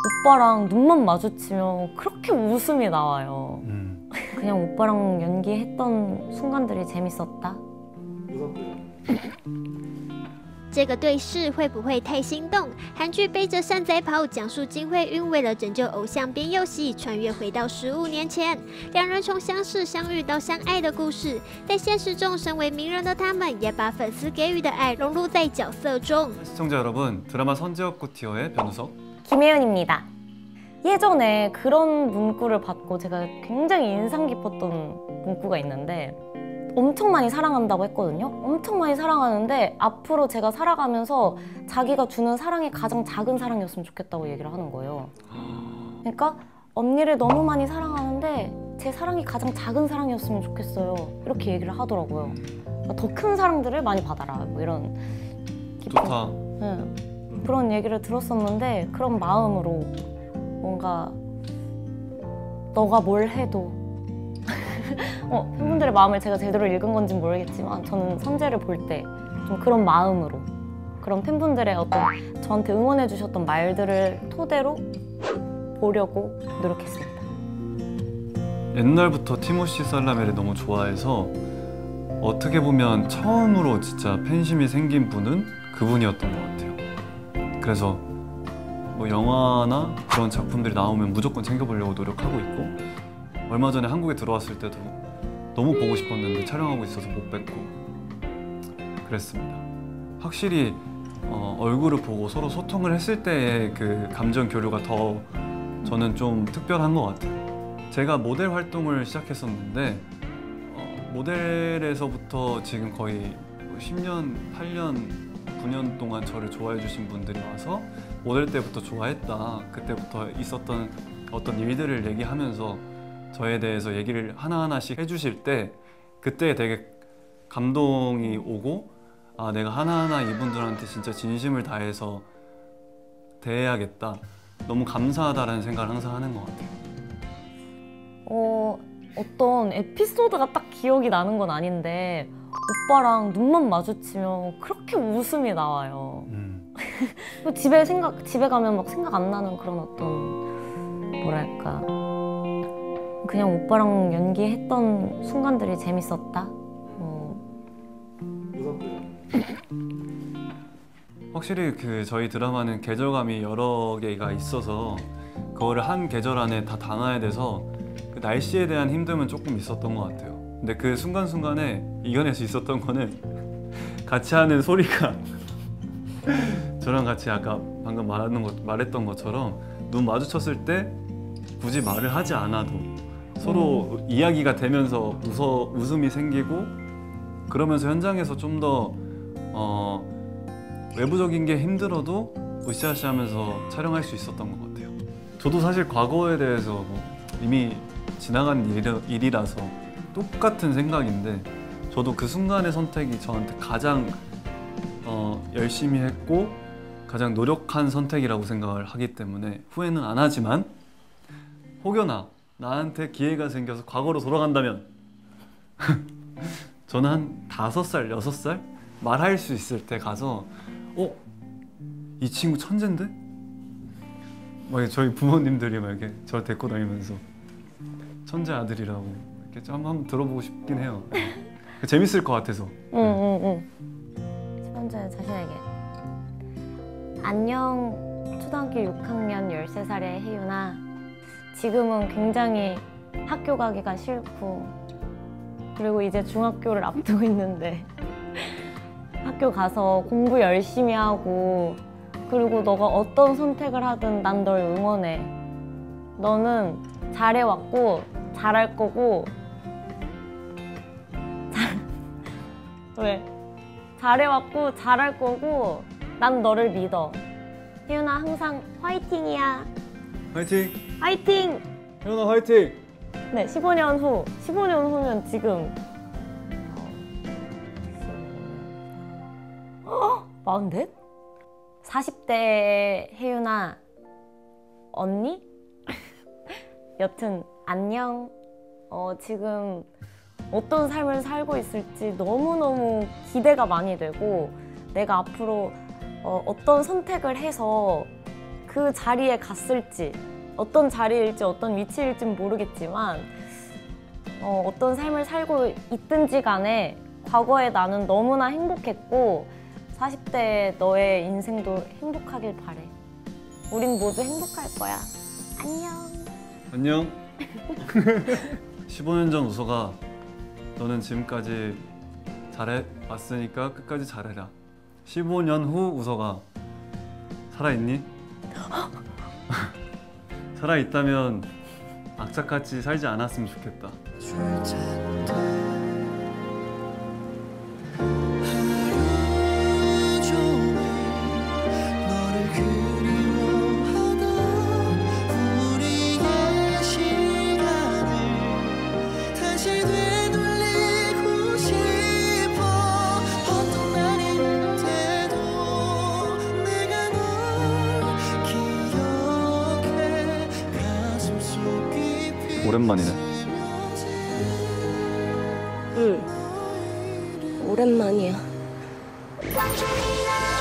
오빠랑 눈만 마주치면 그렇게 웃음이 나와요. 그냥 오빠랑 연기했던 순간들이 재밌었다. 这个对视会不会太心动？韩剧《背着扇仔跑》讲述金惠运为了拯救偶像边佑熙，穿越回到15年前，两人从相识、相遇到相爱的故事。在现实中，身为名人的他们，也把粉丝给予的爱融入在角色中。 시청자 여러분, 드라마 선지엽고 티어의 변우석 김혜연입니다. 예전에 그런 문구를 받고 제가 굉장히 인상 깊었던 문구가 있는데 엄청 많이 사랑한다고 했거든요. 엄청 많이 사랑하는데 앞으로 제가 살아가면서 자기가 주는 사랑이 가장 작은 사랑이었으면 좋겠다고 얘기를 하는 거예요. 그러니까 언니를 너무 많이 사랑하는데 제 사랑이 가장 작은 사랑이었으면 좋겠어요. 이렇게 얘기를 하더라고요. 그러니까 더 큰 사랑들을 많이 받아라. 뭐 이런 좋다. 네, 그런 얘기를 들었었는데 그런 마음으로 뭔가 너가 뭘 해도 팬분들의 마음을 제가 제대로 읽은 건지 모르겠지만 저는 선재를 볼 때 좀 그런 마음으로 그런 팬분들의 어떤 저한테 응원해 주셨던 말들을 토대로 보려고 노력했습니다. 옛날부터 티모시 살라메를 너무 좋아해서 어떻게 보면 처음으로 진짜 팬심이 생긴 분은 그분이었던 것 같아요. 그래서 뭐 영화나 그런 작품들이 나오면 무조건 챙겨보려고 노력하고 있고 얼마 전에 한국에 들어왔을 때도 너무 보고 싶었는데 촬영하고 있어서 못 뵙고 그랬습니다. 확실히 얼굴을 보고 서로 소통을 했을 때의 그 감정 교류가 더 저는 좀 특별한 것 같아요. 제가 모델 활동을 시작했었는데 모델에서부터 지금 거의 10년, 8년, 9년 동안 저를 좋아해 주신 분들이 와서 모델 때부터 좋아했다. 그때부터 있었던 어떤 일들을 얘기하면서 저에 대해서 얘기를 하나하나씩 해주실 때 그때 되게 감동이 오고 아 내가 하나하나 이분들한테 진짜 진심을 다해서 대해야겠다. 너무 감사하다라는 생각을 항상 하는 것 같아요. 어떤 에피소드가 딱 기억이 나는 건 아닌데 오빠랑 눈만 마주치면 그렇게 웃음이 나와요. 집에 가면 막 생각 안 나는 그런 어떤 뭐랄까 그냥 오빠랑 연기했던 순간들이 재밌었다. 확실히 그 저희 드라마는 계절감이 여러 개가 있어서 그거를 한 계절 안에 다 담아야 돼서 그 날씨에 대한 힘듦은 조금 있었던 것 같아요. 근데 그 순간순간에 이겨낼 수 있었던 거는 같이 하는 소리가 저랑 같이 아까 방금 말했던 것처럼 눈 마주쳤을 때 굳이 말을 하지 않아도 서로 이야기가 되면서 웃음이 생기고 그러면서 현장에서 좀 더 외부적인 게 힘들어도 으쌰으쌰 하면서 촬영할 수 있었던 것 같아요. 저도 사실 과거에 대해서 이미 지나간 일이라서 똑같은 생각인데 저도 그 순간의 선택이 저한테 가장 열심히 했고 가장 노력한 선택이라고 생각을 하기 때문에 후회는 안 하지만 혹여나 나한테 기회가 생겨서 과거로 돌아간다면 저는 한 5살, 6살 말할 수 있을 때 가서 이 친구 천재인데? 막 저희 부모님들이 막 이렇게 저를 데리고 다니면서 천재 아들이라고 이렇게 좀 한번 들어보고 싶긴 해요. 재밌을 것 같아서. 천재 자신에게 안녕 초등학교 6학년 13살의 혜윤아. 지금은 굉장히 학교 가기가 싫고 그리고 이제 중학교를 앞두고 있는데 학교 가서 공부 열심히 하고 그리고 너가 어떤 선택을 하든 난 널 응원해. 너는 잘해왔고 잘할 거고 왜? 잘해왔고 잘할 거고 난 너를 믿어. 혜윤아 항상 화이팅이야. 화이팅! 화이팅! 혜윤아 화이팅! 네, 15년 후면 지금 44? 40대 혜윤아 언니? 여튼 안녕. 지금 어떤 삶을 살고 있을지 너무너무 기대가 많이 되고 내가 앞으로 어떤 선택을 해서 그 자리에 갔을지, 어떤 자리일지 어떤 위치일진 모르겠지만 어떤 삶을 살고 있든지 간에 과거의 나는 너무나 행복했고 40대 너의 인생도 행복하길 바래. 우린 모두 행복할 거야. 안녕. 안녕. 15년 전 우서가, 너는 지금까지 잘해왔으니까 끝까지 잘해라. 15년 후 우서가, 살아있니? 살아있다면 악착같이 살지 않았으면 좋겠다. 오랜만이네. 응, 오랜만이야.